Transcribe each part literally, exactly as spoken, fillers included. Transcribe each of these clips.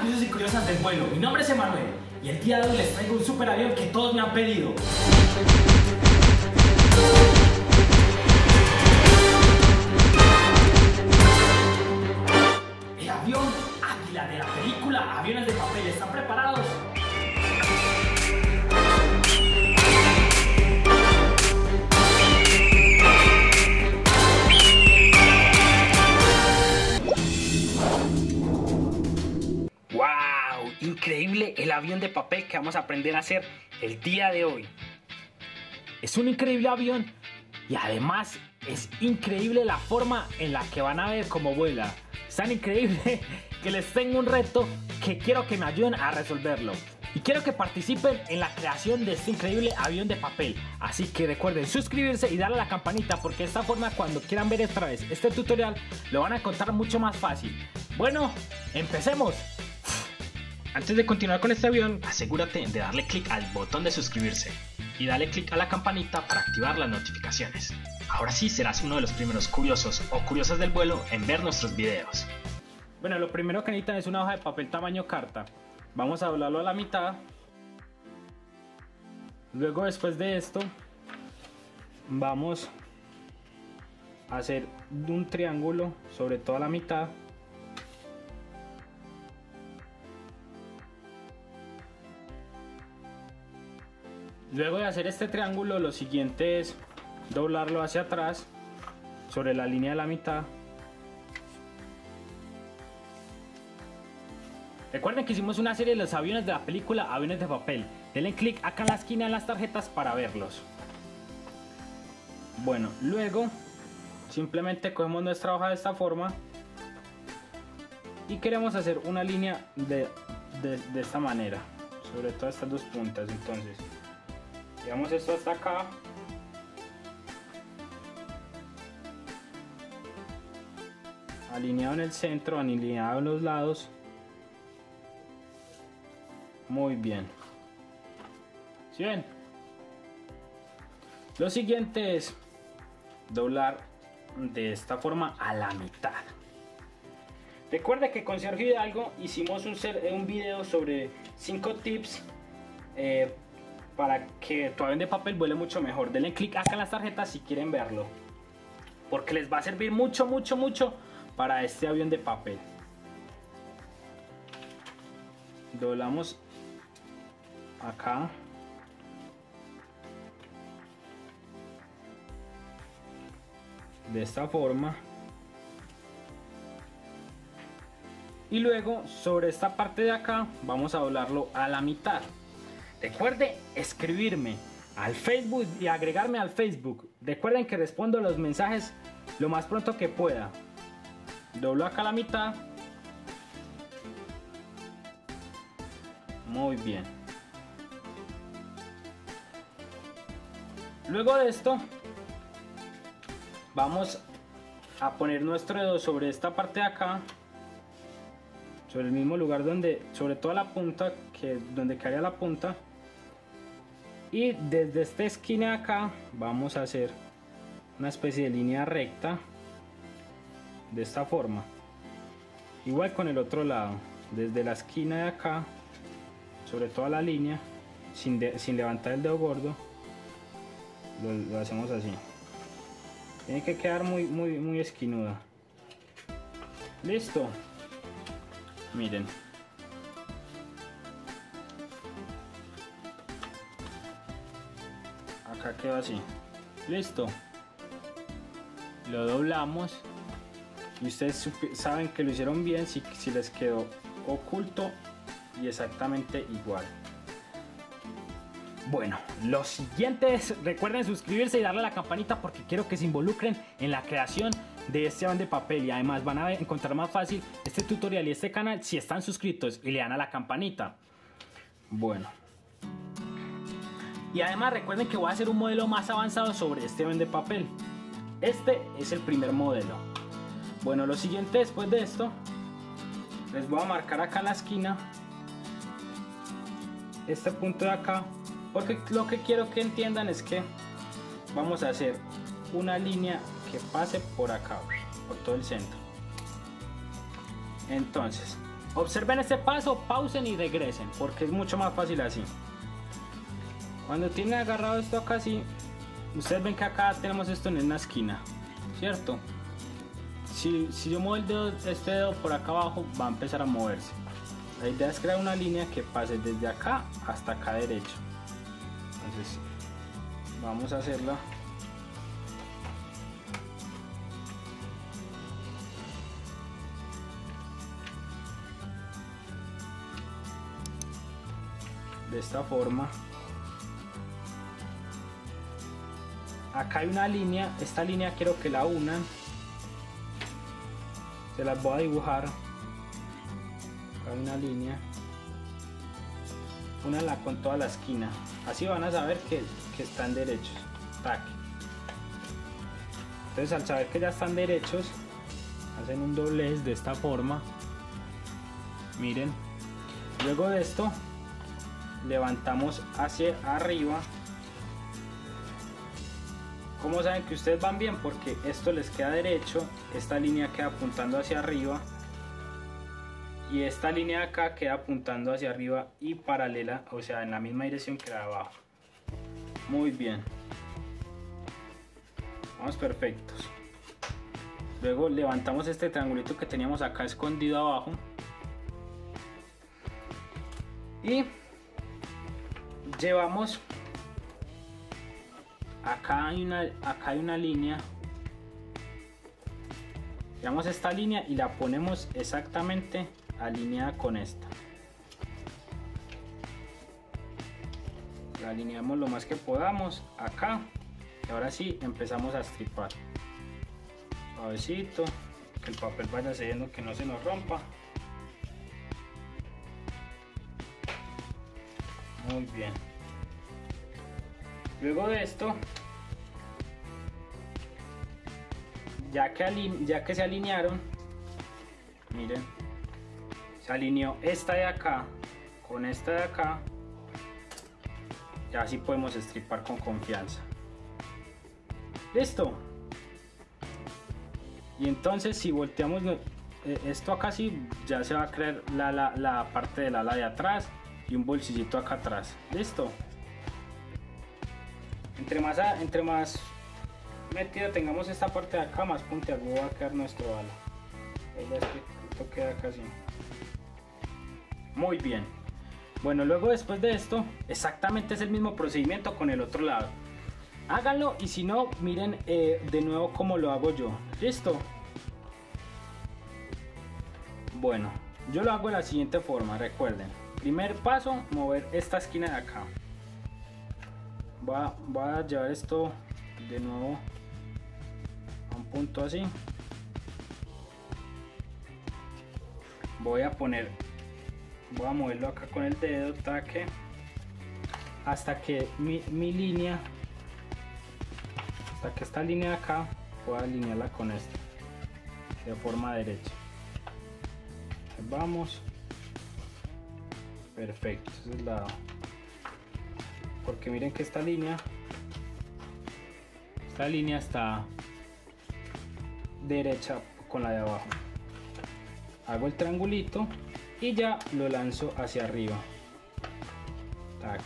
curiosos y curiosas del vuelo, mi nombre es Emanuel y el día de hoy les traigo un super avión que todos me han pedido. El avión Águila de la película Aviones de Papel, ¿están preparados? ¡Wow! Increíble el avión de papel que vamos a aprender a hacer el día de hoy. Es un increíble avión y además es increíble la forma en la que van a ver cómo vuela. Es tan increíble que les tengo un reto que quiero que me ayuden a resolverlo. Y quiero que participen en la creación de este increíble avión de papel. Así que recuerden suscribirse y darle a la campanita, porque de esta forma cuando quieran ver otra vez este tutorial lo van a encontrar mucho más fácil. Bueno, empecemos. Antes de continuar con este avión, asegúrate de darle clic al botón de suscribirse y dale clic a la campanita para activar las notificaciones. Ahora sí serás uno de los primeros curiosos o curiosas del vuelo en ver nuestros videos. Bueno, lo primero que necesitan es una hoja de papel tamaño carta. Vamos a doblarlo a la mitad. Luego, después de esto, vamos a hacer un triángulo sobre toda la mitad. Luego de hacer este triángulo, lo siguiente es doblarlo hacia atrás sobre la línea de la mitad. Recuerden que hicimos una serie de los aviones de la película Aviones de Papel. Denle clic acá en la esquina en las tarjetas para verlos. Bueno, luego simplemente cogemos nuestra hoja de esta forma y queremos hacer una línea de, de, de esta manera sobre todas estas dos puntas. Entonces llevamos esto hasta acá. Alineado en el centro, alineado en los lados. Muy bien. ¿Sí ven? Lo siguiente es doblar de esta forma a la mitad. Recuerda que con Sergio Hidalgo hicimos un, un video sobre cinco tips eh, para que tu avión de papel vuele mucho mejor. Denle clic acá en las tarjetas si quieren verlo, porque les va a servir mucho, mucho, mucho para este avión de papel. Doblamos acá. De esta forma. Y luego sobre esta parte de acá vamos a doblarlo a la mitad. Recuerde escribirme al Facebook y agregarme al Facebook. Recuerden que respondo los mensajes lo más pronto que pueda. Doblo acá a la mitad. Muy bien. Luego de esto vamos a poner nuestro dedo sobre esta parte de acá, sobre el mismo lugar donde, sobre toda la punta, que donde quedaría la punta, y desde esta esquina de acá vamos a hacer una especie de línea recta de esta forma. Igual con el otro lado, desde la esquina de acá sobre toda la línea, sin, de, sin levantar el dedo gordo, lo, lo hacemos así. Tiene que quedar muy, muy, muy esquinuda. Listo. Miren. Acá quedó así. Listo. Lo doblamos. Y ustedes saben que lo hicieron bien si, si les quedó oculto y exactamente igual. Bueno, lo siguiente es, recuerden suscribirse y darle a la campanita, porque quiero que se involucren en la creación de este avión de papel, y además van a encontrar más fácil este tutorial y este canal si están suscritos y le dan a la campanita. Bueno, y además recuerden que voy a hacer un modelo más avanzado sobre este avión de papel. Este es el primer modelo. Bueno, lo siguiente después de esto, les voy a marcar acá en la esquina este punto de acá, porque lo que quiero que entiendan es que vamos a hacer una línea que pase por acá, por todo el centro. Entonces Observen este paso, pausen y regresen, porque es mucho más fácil así. Cuando tienen agarrado esto acá así, ustedes ven que acá tenemos esto en una esquina, ¿cierto? Si, si yo muevo el dedo, este dedo por acá abajo, va a empezar a moverse. La idea es crear una línea que pase desde acá hasta acá derecho. Entonces, vamos a hacerla. De esta forma. Acá hay una línea, esta línea quiero que la unan. Se las voy a dibujar. Acá hay una línea. Únala con toda la esquina. Así van a saber que, que están derechos. Tac. Entonces al saber que ya están derechos, hacen un doblez de esta forma. Miren. Luego de esto, levantamos hacia arriba. ¿Cómo saben que ustedes van bien? Porque esto les queda derecho, esta línea queda apuntando hacia arriba y esta línea de acá queda apuntando hacia arriba y paralela, o sea, en la misma dirección que la de abajo. Muy bien. Vamos perfectos. Luego levantamos este triangulito que teníamos acá escondido abajo y llevamos acá hay una acá hay una línea, llevamos esta línea y la ponemos exactamente alineada con esta, la alineamos lo más que podamos acá y ahora sí empezamos a estripar suavecito, que el papel vaya cediendo, que no se nos rompa. Muy bien. Luego de esto, ya que, ya que se alinearon, miren, se alineó esta de acá con esta de acá, ya así podemos estripar con confianza. Listo. Y entonces si volteamos esto acá, sí, ya se va a crear la, la, la parte del ala de atrás y un bolsillito acá atrás. Listo. Entre más, entre más metida tengamos esta parte de acá, más puntiagudo va a quedar nuestro ala. Ahí es que esto queda casi. Muy bien. Bueno, luego después de esto, exactamente es el mismo procedimiento con el otro lado. Háganlo y si no, miren eh, de nuevo cómo lo hago yo. ¿Listo? Bueno, yo lo hago de la siguiente forma, recuerden. Primer paso, mover esta esquina de acá. Voy a, voy a llevar esto de nuevo a un punto así. Voy a poner, voy a moverlo acá con el dedo, taque, hasta que mi, mi línea, hasta que esta línea de acá pueda alinearla con esta de forma derecha. Vamos. Perfecto, ese es el lado. Porque miren que esta línea, esta línea está derecha con la de abajo. Hago el triangulito y ya lo lanzo hacia arriba. Tac.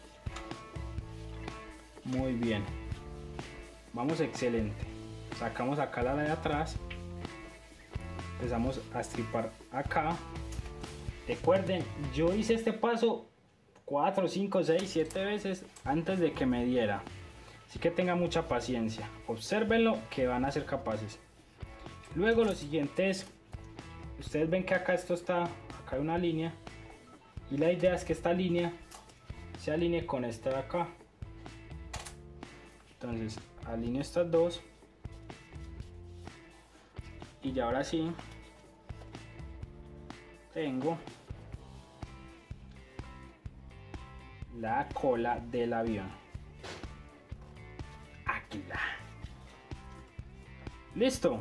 Muy bien. Vamos, excelente. Sacamos acá la de atrás. Empezamos a estripar acá. Recuerden, yo hice este paso cuatro, cinco, seis, siete veces antes de que me diera. Así que tengan mucha paciencia. Obsérvenlo que van a ser capaces. Luego lo siguiente es, ustedes ven que acá esto está, acá hay una línea. Y la idea es que esta línea se alinee con esta de acá. Entonces alineo estas dos. Y ya ahora sí tengo la cola del avión. Águila. Listo.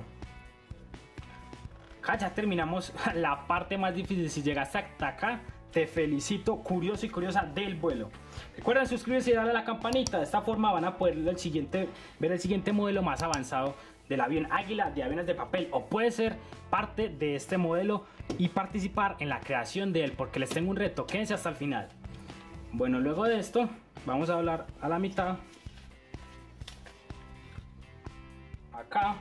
Acá ya terminamos la parte más difícil. Si llegaste hasta acá, te felicito, curioso y curiosa del vuelo. Recuerden suscribirse y darle a la campanita. De esta forma van a poder ver el siguiente, ver el siguiente modelo más avanzado del avión Águila de Aviones de Papel, o puede ser parte de este modelo y participar en la creación de él, porque les tengo un reto. Quédense hasta el final. Bueno, luego de esto vamos a doblar a la mitad, acá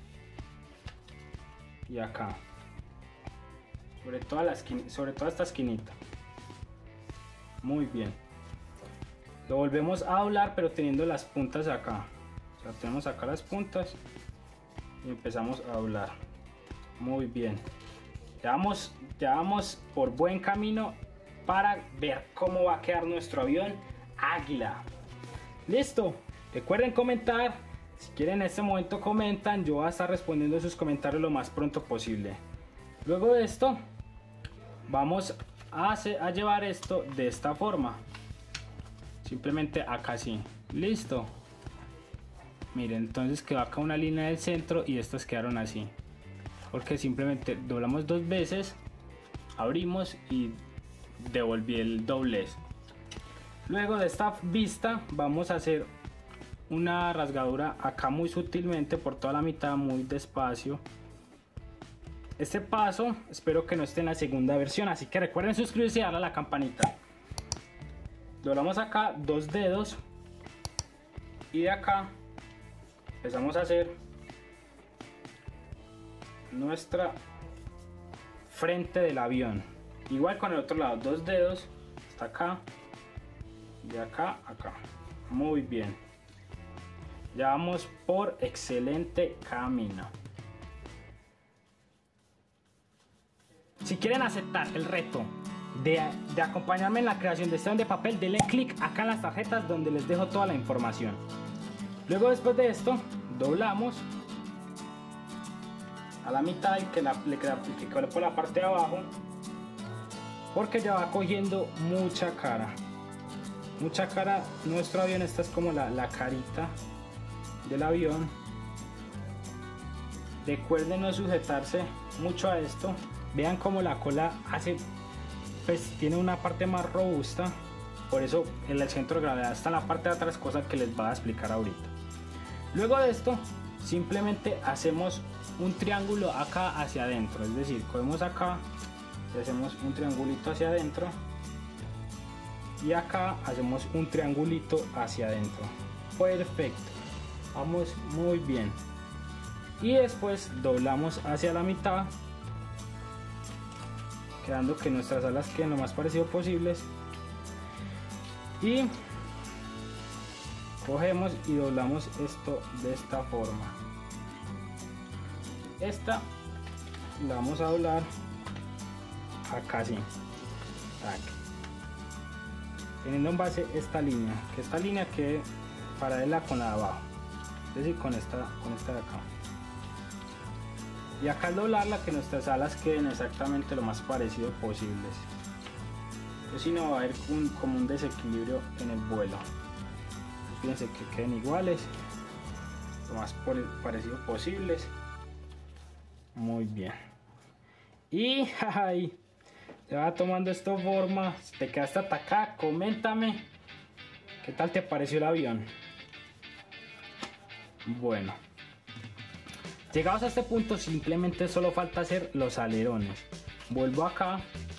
y acá, sobre toda la esquina, sobre toda esta esquinita. Muy bien. Lo volvemos a doblar, pero teniendo las puntas acá. O sea, tenemos acá las puntas y empezamos a doblar. Muy bien. Ya vamos, ya vamos por buen camino para ver cómo va a quedar nuestro avión Águila. Listo. Recuerden comentar. Si quieren en este momento comentan. Yo voy a estar respondiendo sus comentarios lo más pronto posible. Luego de esto vamos a, hacer, a llevar esto de esta forma. Simplemente acá así. Listo. Miren, entonces quedó acá una línea del centro y estas quedaron así. Porque simplemente doblamos dos veces, abrimos y devolví el doblez. Luego de esta vista vamos a hacer una rasgadura acá muy sutilmente por toda la mitad, muy despacio. Este paso espero que no esté en la segunda versión, así que recuerden suscribirse y darle a la campanita. Doblamos acá dos dedos y de acá empezamos a hacer nuestra frente del avión. Igual con el otro lado, dos dedos hasta acá, de acá a acá. Muy bien. Ya vamos por excelente camino. Si quieren aceptar el reto de, de acompañarme en la creación de este avión de papel, denle clic acá en las tarjetas donde les dejo toda la información. Luego, después de esto, doblamos a la mitad y que, la, le queda, que quede por la parte de abajo, porque ya va cogiendo mucha cara. Mucha cara. Nuestro avión, esta es como la, la carita del avión. Recuerden no sujetarse mucho a esto. Vean cómo la cola hace, pues tiene una parte más robusta. Por eso el centro de gravedad está en la parte de atrás, cosa que les voy a explicar ahorita. Luego de esto simplemente hacemos un triángulo acá hacia adentro, es decir, cogemos acá y hacemos un triangulito hacia adentro y acá hacemos un triangulito hacia adentro. Perfecto, vamos muy bien. Y después doblamos hacia la mitad, quedando que nuestras alas queden lo más parecido posibles, y cogemos y doblamos esto de esta forma. Esta la vamos a doblar acá así, aquí, teniendo en base esta línea, que esta línea quede paralela con la de abajo, es decir, con esta, con esta de acá. Y acá al doblarla, que nuestras alas queden exactamente lo más parecido posibles, pues si no va a haber un, como un desequilibrio en el vuelo. Pues fíjense que queden iguales, lo más parecido posibles. Muy bien. Y ay, te va tomando esto forma. Si te quedaste hasta acá, coméntame qué tal te pareció el avión. Bueno, llegados a este punto, simplemente solo falta hacer los alerones. Vuelvo acá,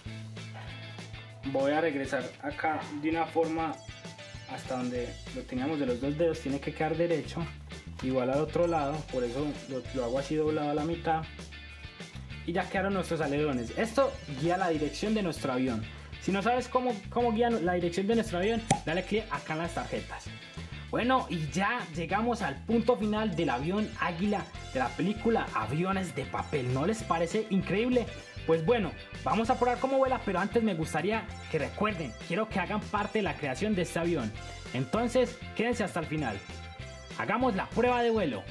voy a regresar acá de una forma hasta donde lo teníamos de los dos dedos. Tiene que quedar derecho, igual al otro lado, por eso lo, lo hago así doblado a la mitad. Y ya quedaron nuestros alerones. Esto guía la dirección de nuestro avión. Si no sabes cómo, cómo guía la dirección de nuestro avión, dale clic acá en las tarjetas. Bueno, y ya llegamos al punto final del avión Águila de la película Aviones de Papel. ¿No les parece increíble? Pues bueno, vamos a probar cómo vuela, pero antes me gustaría que recuerden, quiero que hagan parte de la creación de este avión. Entonces, quédense hasta el final. Hagamos la prueba de vuelo.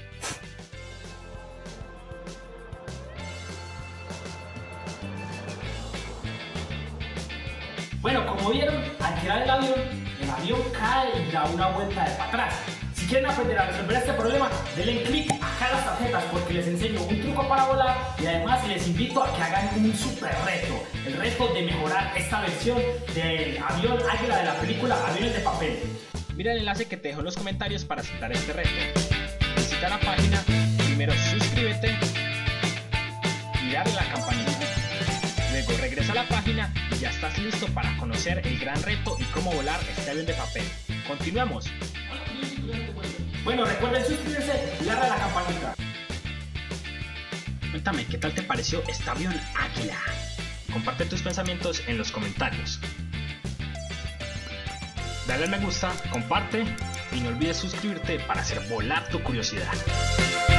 Bueno, como vieron, al tirar el avión, el avión cae y da una vuelta de para atrás. Si quieren aprender a resolver este problema, denle clic acá a las tarjetas porque les enseño un truco para volar y además les invito a que hagan un super reto. El reto de mejorar esta versión del avión Águila de la película Aviones de Papel. Mira el enlace que te dejo en los comentarios para aceptar este reto. Visita la página primero suscríbete y dale a la campanita. Luego regresa a la página y ya estás listo para conocer el gran reto y cómo volar este avión de papel. Continuamos. Bueno, recuerden suscribirse y darle a la campanita. Cuéntame, ¿qué tal te pareció este avión Águila? Comparte tus pensamientos en los comentarios. Dale al me gusta, comparte y no olvides suscribirte para hacer volar tu curiosidad.